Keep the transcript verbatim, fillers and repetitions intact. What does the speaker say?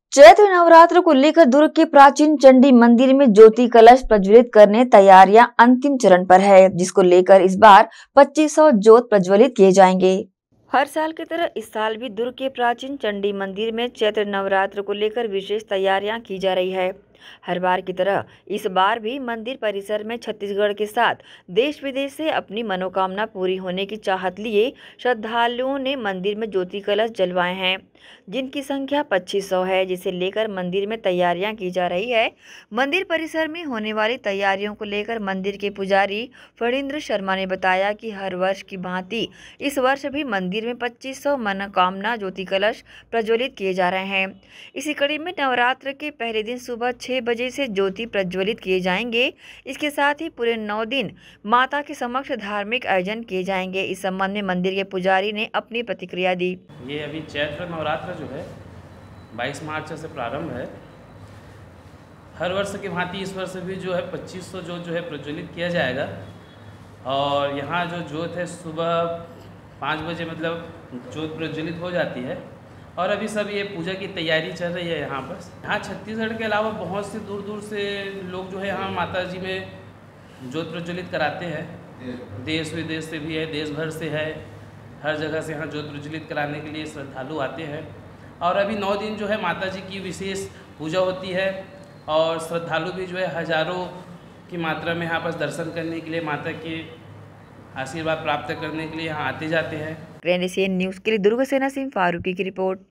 चैत्र नवरात्र को लेकर दुर्ग के प्राचीन चंडी मंदिर में ज्योति कलश प्रज्वलित करने तैयारियां अंतिम चरण पर है, जिसको लेकर इस बार पच्चीस सौ ज्योत प्रज्वलित किए जाएंगे। हर साल की तरह इस साल भी दुर्ग के प्राचीन चंडी मंदिर में चैत्र नवरात्र को लेकर विशेष तैयारियां की जा रही है। हर बार की तरह इस बार भी मंदिर परिसर में छत्तीसगढ़ के साथ देश विदेश से अपनी मनोकामना पूरी होने की चाहत लिए श्रद्धालुओं ने मंदिर में ज्योति कलश जलवाए हैं, जिनकी संख्या पच्चीस सौ है, जिसे लेकर मंदिर में तैयारियां की जा रही है। मंदिर परिसर में होने वाली तैयारियों को लेकर मंदिर के पुजारी फणींद्र शर्मा ने बताया कि हर वर्ष की भांति इस वर्ष भी मंदिर में पच्चीस सौ मनोकामना ज्योति कलश प्रज्वलित किए जा रहे हैं। इसी कड़ी में नवरात्र के पहले दिन सुबह छह बजे से ज्योति प्रज्वलित किए जाएंगे। इसके साथ ही पूरे नौ दिन माता के समक्ष धार्मिक आयोजन किए जाएंगे। इस संबंध में मंदिर के पुजारी ने अपनी प्रतिक्रिया दी। ये अभी चैत्र नवरात्र जो है बाईस मार्च से प्रारंभ है। हर वर्ष की भांति इस वर्ष भी जो है पच्चीस सौ ज्योत जो है प्रज्वलित किया जाएगा। और यहाँ जो ज्योत है सुबह पाँच बजे मतलब ज्योत प्रज्वलित हो जाती है। और अभी सब ये पूजा की तैयारी चल रही है यहाँ पर। यहाँ छत्तीसगढ़ के अलावा बहुत से दूर दूर से लोग जो है यहाँ माता जी में ज्योत प्रज्वलित कराते हैं। देश विदेश से भी है, देश भर से है, हर जगह से यहाँ ज्योत प्रज्वलित कराने के लिए श्रद्धालु आते हैं। और अभी नौ दिन जो है माता जी की विशेष पूजा होती है और श्रद्धालु भी जो है हजारों की मात्रा में यहाँ पर दर्शन करने के लिए, माता के आशीर्वाद प्राप्त करने के लिए यहाँ आते जाते हैं। ग्रैंड एशियन न्यूज़ के लिए दुर्ग से नसीम फारूकी की रिपोर्ट।